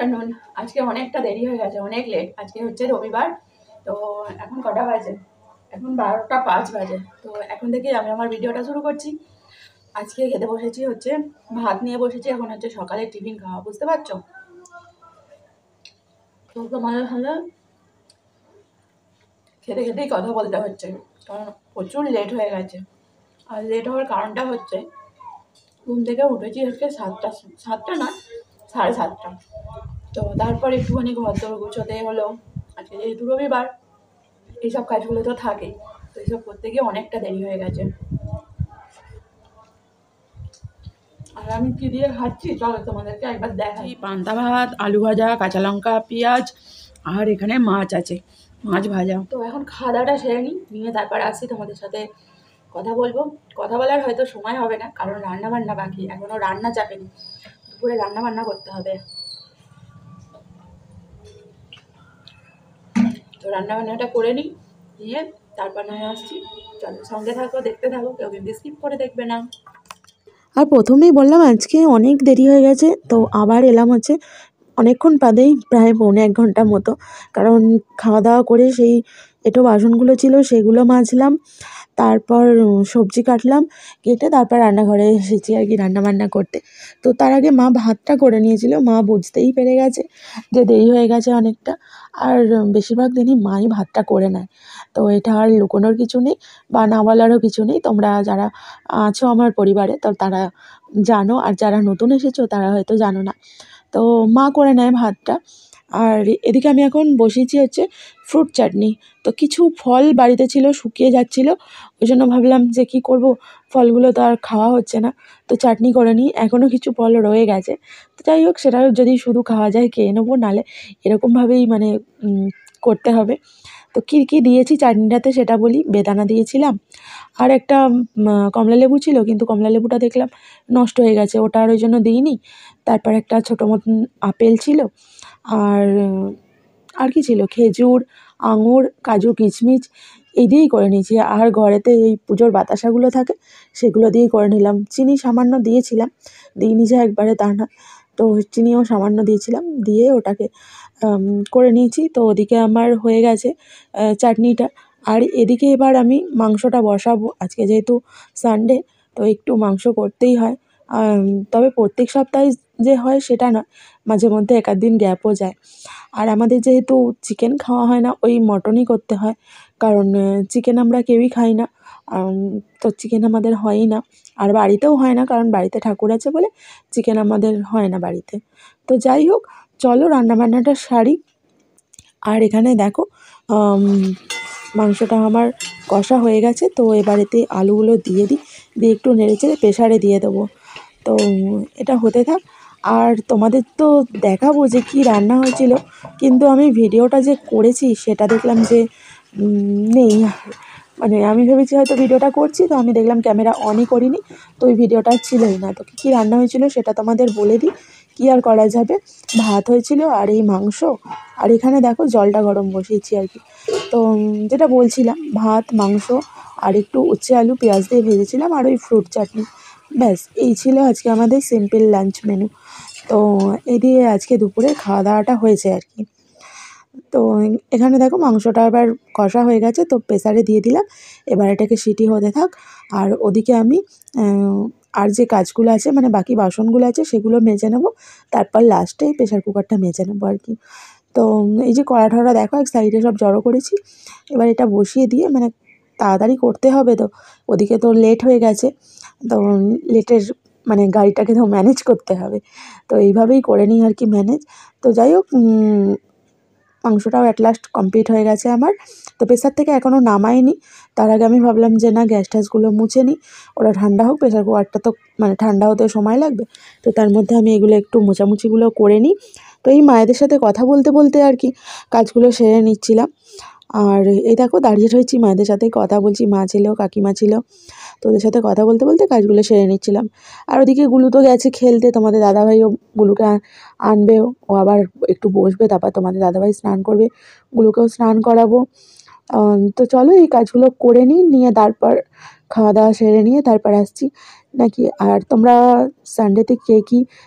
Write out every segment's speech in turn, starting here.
Afternoon. আজকে অনেকটা দেরি হয়ে গেছে, অনেক লেট। আজকে হচ্ছে রবিবার। তো এখন কটা বাজে? এখন 12টা 5 বাজে। তো এখন থেকে আমি আমার ভিডিওটা শুরু করছি। আজকে খেতে বসেছি হচ্ছে ভাত নিয়ে বসেছি। এখন হচ্ছে সকালে টিফিন খাওয়া, বুঝতে পারছো? তো তোমাদের সাথে খেতে খেতেই কথা বলতে হচ্ছে, কারণ প্রচুর লেট হয়ে গেছে। আর লেট হওয়ার কারণটা হচ্ছে ঘুম থেকে উঠেছি হচ্ছে 7টা না 7:30। তো তারপর একটুখানি ঘর দৌড় গুছোতে হলো। আজকে যেহেতু রবিবার, এইসব কাজগুলো তো থাকেই। তো এইসব করতে গিয়ে অনেকটা দেরি হয়ে গেছে। আর আমি কি দিয়ে খাচ্ছি চলো তোমাদেরকে একবার দেখাই। পান্তা ভাত, আলু ভাজা, কাঁচা লঙ্কা, পেঁয়াজ, আর এখানে মাছ আছে, মাছ ভাজা। তো এখন খাওয়া দাওয়াটা সেরে নিয়ে তারপর আসছি তোমাদের সাথে কথা বলবো। কথা বলার হয়তো সময় হবে না, কারণ রান্না বান্না বাকি, এখনো রান্না চাপেনি। দুপুরে রান্না বান্না করতে হবে। তো রান্না বান্নাটা করে নিয়ে তারপর নয় আসছি। চলো সঙ্গে থাকো, দেখতে থাকো, কেউ কিন্তু স্কিপ করে দেখবে না। আর প্রথমেই বললাম আজকে অনেক দেরি হয়ে গেছে, তো আবার এলাম হচ্ছে অনেকক্ষণ বাদেই, প্রায় 1.5 ঘন্টা মতো। কারণ খাওয়া দাওয়া করে সেই এঁটো বাসনগুলো ছিল সেগুলো মাজলাম, তারপর সবজি কাটলাম, কেটে তারপর রান্নাঘরে এসেছি আর কি রান্নাবান্না করতে। তো তার আগে মা ভাতটা করে নিয়েছিল। মা বুঝতেই পেরে গেছে যে দেরি হয়ে গেছে অনেকটা, আর বেশিরভাগ দিনই মাই ভাতটা করে নেয়। তো এটা আর লুকোনোর কিছু নেই বা না বলারও কিছু নেই। তোমরা যারা আছো আমার পরিবারে তো তারা জানো, আর যারা নতুন এসেছো তারা হয়তো জানো না। তো মা করে নেয় ভাতটা। আর এদিকে আমি এখন বসিয়েছি হচ্ছে ফ্রুট চাটনি। তো কিছু ফল বাড়িতে ছিল, শুকিয়ে যাচ্ছিল, ওই জন্য ভাবলাম যে কী করব, ফলগুলো তো আর খাওয়া হচ্ছে না, তো চাটনি করে নিই। এখনও কিছু ফল রয়ে গেছে, তো যাই হোক সেটা যদি শুধু খাওয়া যায় খেয়ে নেবো, নাহলে এরকমভাবেই মানে করতে হবে। তো কী কী দিয়েছি চাটনিটাতে সেটা বলি। বেদানা দিয়েছিলাম, আর একটা কমলা লেবু ছিল, কিন্তু কমলা লেবুটা দেখলাম নষ্ট হয়ে গেছে, ওটা আর ওই জন্য দিইনি। তারপর একটা ছোটো মতন আপেল ছিল, আর আর কি ছিল, খেজুর, আঙুর, কাজু, কিশমিশ, এই দিয়েই করে নিয়েছি। আর ঘরেতে এই পুজোর বাতাসাগুলো থাকে সেগুলো দিয়েই করে নিলাম। চিনি সামান্য দিয়েছিলাম, দিইনি যে একবারে তা না, তো চিনিও সামান্য দিয়েছিলাম, দিয়ে ওটাকে করে নিয়েছি। তো ওদিকে আমার হয়ে গেছে চাটনিটা। আর এদিকে এবার আমি মাংসটা বসাবো। আজকে যেহেতু সানডে, তো একটু মাংস করতেই হয়। তবে প্রত্যেক সপ্তাহে যে হয় সেটা না, মাঝে মধ্যে এক আধ দিন গ্যাপও যায়। আর আমাদের যেহেতু চিকেন খাওয়া হয় না, ওই মটনই করতে হয়, কারণ চিকেন আমরা কেউই খাই না। তো চিকেন আমাদের হয়ই না, আর বাড়িতেও হয় না, কারণ বাড়িতে ঠাকুর আছে বলে চিকেন আমাদের হয় না বাড়িতে। তো যাই হোক, চলো রান্নাবান্নাটা সারি। আর এখানে দেখো মাংসটা আমার কষা হয়ে গেছে। তো এবারেতে আলুগুলো দিয়ে দিই, দিয়ে একটু নেড়েচেড়ে প্রেসারে দিয়ে দেবো। তো এটা হতে থাক। আর তোমাদের তো দেখাবো যে কী রান্না হয়েছিল, কিন্তু আমি ভিডিওটা যে করেছি সেটা দেখলাম যে নেই। মানে আমি ভেবেছি হয়তো ভিডিওটা করছি, তো আমি দেখলাম ক্যামেরা অনই করিনি, তো ওই ভিডিওটা ছিলই না। তো কী রান্না হয়েছিল সেটা তোমাদের বলে দিই, কী আর করা যাবে। ভাত হয়েছিল আর এই মাংস, আর এখানে দেখো জলটা গরম বসিয়েছি আর কি। তো যেটা বলছিলাম, ভাত, মাংস, আর একটু উচ্ছে আলু পেঁয়াজ দিয়ে ভেজেছিলাম, আর ওই ফ্রুট চাটনি, ব্যাস এই ছিল আজকে আমাদের সিম্পল লাঞ্চ মেনু। তো এই দিয়ে আজকে দুপুরে খাওয়া দাওয়াটা হয়েছে আর কি। তো এখানে দেখো মাংসটা এবার কষা হয়ে গেছে, তো প্রেসারে দিয়ে দিলাম। এবার এটাকে সিটি হতে থাক। আর ওদিকে আমি আর যে কাজগুলো আছে, মানে বাকি বাসনগুলো আছে সেগুলো মেজে নেবো, তারপর লাস্টে প্রেসার কুকারটা মেজে নেবো আর কি। তো এই যে কড়া ঠড়া দেখো এক সাইডে সব জড়ো করেছি। এবার এটা বসিয়ে দিয়ে, মানে তাড়াতাড়ি করতে হবে, তো ওদিকে তো লেট হয়ে গেছে, তো লেটের মানে গাড়িটাকে তো ম্যানেজ করতে হবে। তো এইভাবেই করে নিই আর কি ম্যানেজ। তো যাই হোক, মাংসটাও অ্যাট লাস্ট কমপ্লিট হয়ে গেছে আমার। তো প্রেসার থেকে এখনও নামাইনি। তার আগে আমি ভাবলাম যে না, গ্যাস ট্যাসগুলো মুছে নিই, ওরা ঠান্ডা হোক, প্রেসার কুকারটা তো মানে ঠান্ডা হতে সময় লাগবে। তো তার মধ্যে আমি এগুলো একটু মোছামুছিগুলো করে নিই। তো এই মায়েদের সাথে কথা বলতে বলতে আর কি কাজগুলো সেরে নিচ্ছিলাম। আর এই দেখো দাঁড়িয়ে রয়েছি, মায়েদের সাথে কথা বলছি, মা ছিল, কাকিমা ছিল, তো ওদের সাথে কথা বলতে বলতে কাজগুলো সেরে নিচ্ছিলাম। আর ওদিকে গুলু তো গেছে খেলতে, তোমাদের দাদাভাইও গুলুকে আনবে, ও আবার একটু বসবে, তারপর তোমাদের দাদাভাই স্নান করবে, গুলুকেও স্নান করাবো। তো চলো এই কাজগুলো করে নিয়ে তারপর খাওয়া দাওয়া সেরে নিয়ে তারপর আসছি নাকি। আর তোমরা সানডেতে কে কী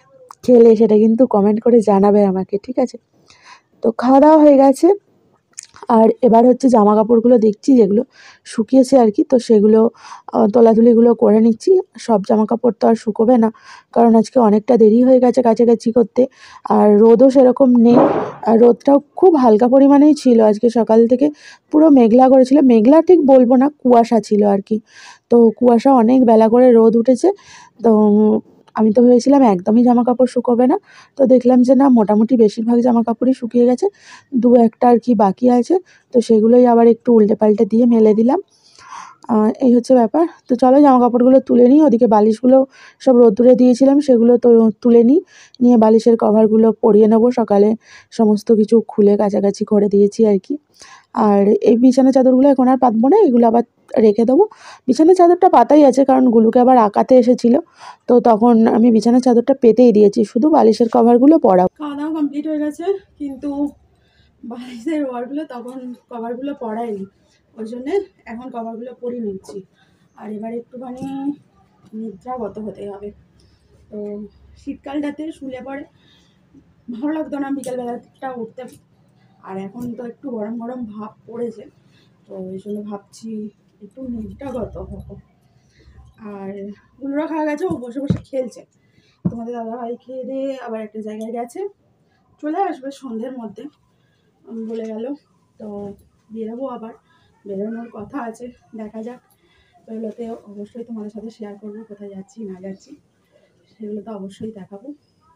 খেলে সেটা কিন্তু কমেন্ট করে জানাবে আমাকে, ঠিক আছে? তো খাওয়া দাওয়া হয়ে গেছে, আর এবার হচ্ছে জামা কাপড়গুলো দেখছি যেগুলো শুকিয়েছে আর কি, তো সেগুলো তোলাতুলিগুলো করে নিচ্ছি। সব জামা কাপড় তো আর শুকোবে না, কারণ আজকে অনেকটা দেরি হয়ে গেছে কাছাকাছি করতে, আর রোদও সেরকম নেই, আর রোদটাও খুব হালকা পরিমাণেই ছিল। আজকে সকাল থেকে পুরো মেঘলা করেছিল, মেঘলা ঠিক বলবো না, কুয়াশা ছিল আর কি। তো কুয়াশা অনেক বেলা করে রোদ উঠেছে। তো আমি তো ভেবেছিলাম একদমই জামা কাপড় শুকোবে না, তো দেখলাম যে না, মোটামুটি বেশিরভাগ জামা কাপড়ই শুকিয়ে গেছে, দু একটা আর কি বাকি আছে। তো সেগুলোই আবার একটু উল্টে পাল্টে দিয়ে মেলে দিলাম। এই হচ্ছে ব্যাপার। তো চলো জামা কাপড়গুলো তুলে নিই, ওদিকে বালিশগুলো সব রোদ্দুরে দিয়েছিলাম, সেগুলো তো তুলে নিই, নিয়ে বালিশের কভারগুলো পরিয়ে নেবো। সকালে সমস্ত কিছু খুলে কাছাকাছি করে দিয়েছি আর কি। আর এই বিছানা চাদরগুলো এখন আর পাতবো না, এগুলো আবার রেখে দেবো। বিছানার চাদরটা পাতাই আছে, কারণ গুলুকে আবার আঁকাতে এসেছিলো, তো তখন আমি বিছানার চাদরটা পেতেই দিয়েছি, শুধু বালিশের কভারগুলো পরাবো। খাওয়া দাওয়া কমপ্লিট হয়ে গেছে, কিন্তু বালিশের কভারগুলো পরাইনি, ওই জন্যে এখন কভারগুলো পরিয়ে নিচ্ছি। আর এবার একটুখানি নিদ্রাগত হতে হবে। তো শীতকালটাতে শুলে পরে ভালো লাগতো না বিকেলবেলাটা উঠতে, আর এখন তো একটু গরম গরম ভাব পড়েছে, তো ওই জন্য ভাবছি একটু নিদ্রাগত হবো। আর গুলুরা খাওয়া গেছে, ও বসে বসে খেলছে। তোমাদের দাদাভাই খেয়ে দিয়ে আবার একটা জায়গায় গেছে, চলে আসবে সন্ধ্যের মধ্যে বলে গেল। তো বেরোবো, আবার বেরোনোর কথা আছে, দেখা যাক। বেরোতে অবশ্যই তোমাদের সাথে শেয়ার করবো কোথায় যাচ্ছি না যাচ্ছি, সেগুলো তো অবশ্যই দেখাবো।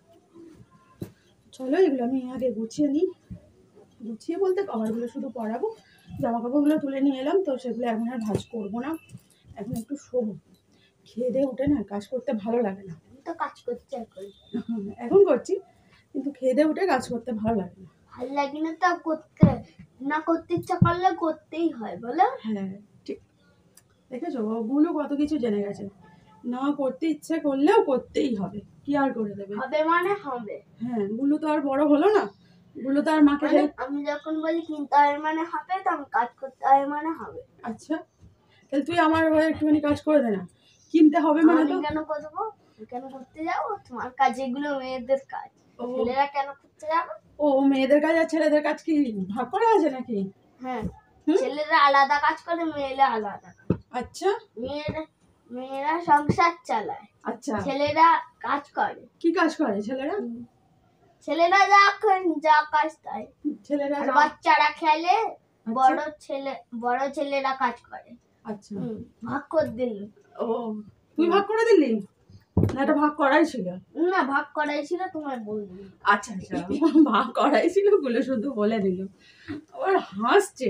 চলো এগুলো আমি আগে গুছিয়ে নিই, গুছিয়ে বলতে কভারগুলো শুধু পরাবো, জামা কাপড়গুলো তুলে নিয়ে এলাম, তো সেগুলো এখন আর ভাঁজ করবো না, এখন একটু শোবো। খেয়ে দিয়ে উঠে না কাজ করতে ভালো লাগে না, তো কাজ করতে এখন করছি, কিন্তু খেয়ে দিয়ে উঠে কাজ করতে ভালো লাগে না। ভালো লাগে না তো করতে, না করতে ইচ্ছা করলে করতেই হয়, বলো? হ্যাঁ ঠিক, দেখেছো ওগুলো কত কিছু জেনে গেছে, না করতে ইচ্ছে করলেও করতেই হবে, কি আর করে দেবে। হবে মানে হবে। হ্যাঁ, গুলো তো আর বড় হলো না, গুলো তো আর মাকে মানে আমি যখন বলি কিনতে হবে মানে হবে, তখন কাজ করতে হবে মানে হবে। আচ্ছা, তাহলে তুই আমার হয়ে একটুখানি কাজ করে দে না, কিনতে হবে মানে আমি তো। কেন করবো? কেন করতে যাবো? তোমার কাজ এগুলো মেয়েদের কাজ, ও ছেলেরা কেন করতে যাবো? ও, মেয়েদের কাজ আর ছেলেদের কাজ কি ভাগ করা আছে নাকি? হ্যাঁ, হুম? ছেলেরা আলাদা কাজ করে, মেয়েরা আলাদা কাজ। আচ্ছা মেয়েরা সংসার চালায়, আচ্ছা, ছেলেরা কাজ করে। কি কাজ করে ছেলেরা? ছেলেরা যা কাজ তাই, ছেলেরা আর বাচ্চারা খেলে, আচ্ছা বড় ছেলেরা কাজ করে। আচ্ছা, ভাগ করে দিল। ও তুই ভাগ করে দিলি না? এটা ভাগ করাই ছিল না, ভাগ করাই ছিল, তোমার বলবি। আচ্ছা আচ্ছা, ভাগ করাই ছিল, গুলো শুধু বলে দিল, আবার হাসছে।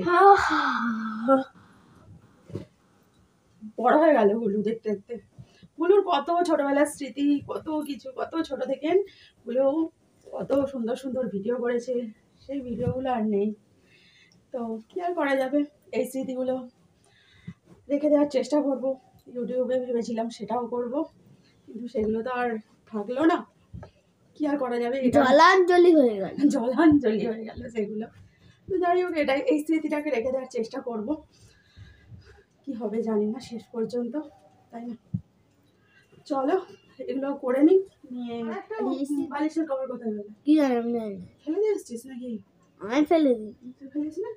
বড় হয়ে গেল গুলু দেখতে দেখতে, গুলুর কত ছোটবেলার স্মৃতি, কত কিছু, কত ছোট থেকে গুলো কত সুন্দর সুন্দর ভিডিও করেছে, সেই ভিডিওগুলো আর নেই। তো কি আর করা যাবে, এই স্মৃতিগুলো রেখে দেওয়ার চেষ্টা করব। ইউটিউবে ভেবেছিলাম সেটাও করব, কিন্তু সেগুলো তো আর থাকলো না, কি আর করা যাবে, জলাঞ্জলি হয়ে গেল, জলাঞ্জলি হয়ে গেল সেগুলো। তো যাই হোক, এটাই, এই স্মৃতিটাকে রেখে দেওয়ার চেষ্টা করব, কি হবে জানি না শেষ পর্যন্ত, তাই না? চলো এগুলো করে নিই, নিয়ে বালিশের কভার কোথায় গেল? কি জানি ফেলে দিয়ে এসছিস নাকি? আমি ফেলে দিই। তুই ফেলিস না?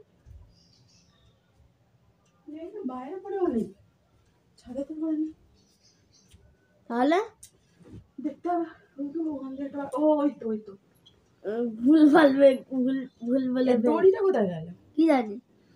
বাইরে পড়েও নেই, ছাদে তো পড়ে নেই, তাহলে দেখতে হবে ওখান থেকে ও, ওই তো ভুল বলে দড়িটা কোথায় গেল কি জানি।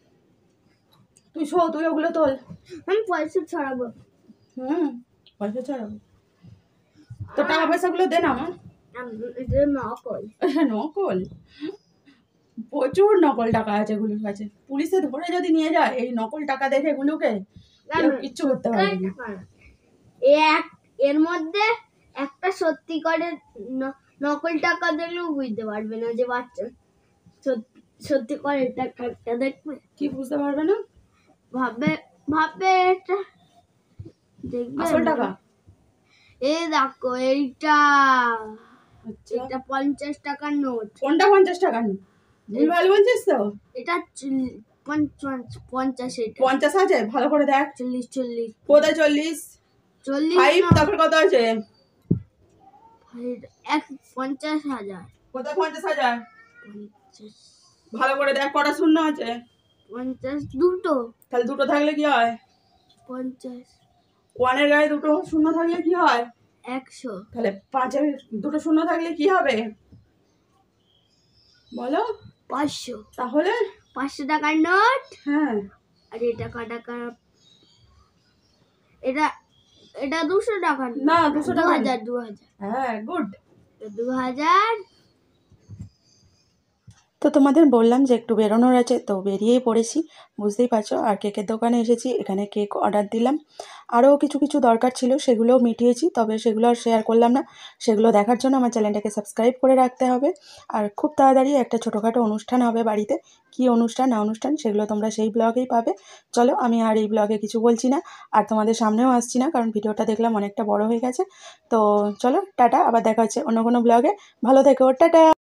তুই ওগুলো তোল, আমি পয়সা ছড়াবো। পয়সা ছাড়াবো, তো টাকা পয়সাগুলো দে না আমার। এটা নকল। নকল? প্রচুর নকল টাকা আছে গুলোর কাছে, পুলিশে ধরে যদি নিয়ে যায় এই নকল টাকা দেখে গুলোকে, কিচ্ছু করতে পারবে না। এর মধ্যে একটা সত্যি করে নকল টাকা দেখলেও বুঝতে পারবে না যে বাচ্চা সত্যি করে টাকাটা দেখবে, কি বুঝতে পারবে না? ভাববে এটা দেখবে আসল টাকা। এই দেখো, এইটা আচ্ছা, এটা 50 টাকার নোট। কোনটা 50 টাকা? ভুলভাল বলছিস তো, এটা 50, এটা 50 আছে, ভালো করে দেখ। 40, কোথায় 40? 40 5 তারপর কত আছে? এক 50,000 কোথায় 50,000? 50 ভালো করে দেখ কটা শূন্য আছে। 50 দুটো তাহলে দুটো থাকলে কি হয়? 50 ওয়ানের গায়ে দুটো শূন্য থাকলে কি হয়? 100 তাহলে 5-এর দুটো শূন্য থাকলে কি হবে বলো? 500 তাহলে 500 টাকার নোট। হ্যাঁ, আর এটা টাকা এটা এটা 200 টাকার না 200 টাকা না। 2000 হ্যাঁ, গুড। 2000 তো তোমাদের বললাম যে একটু বেরোনোর আছে, তো বেরিয়েই পড়েছি, বুঝতেই পারছো। আর কেকের দোকানে এসেছি, এখানে কেক অর্ডার দিলাম। আরও কিছু কিছু দরকার ছিল, সেগুলোও মিটিয়েছি, তবে সেগুলো আর শেয়ার করলাম না। সেগুলো দেখার জন্য আমার চ্যানেলটাকে সাবস্ক্রাইব করে রাখতে হবে। আর খুব তাড়াতাড়ি একটা ছোটোখাটো অনুষ্ঠান হবে বাড়িতে, কী অনুষ্ঠান না অনুষ্ঠান সেগুলো তোমরা সেই ব্লগেই পাবে। চলো, আমি আর এই ব্লগে কিছু বলছি না, আর তোমাদের সামনেও আসছি না, কারণ ভিডিওটা দেখলাম অনেকটা বড় হয়ে গেছে। তো চলো, টাটা, আবার দেখা হচ্ছে অন্য কোনো ব্লগে। ভালো থেকো, টাটা।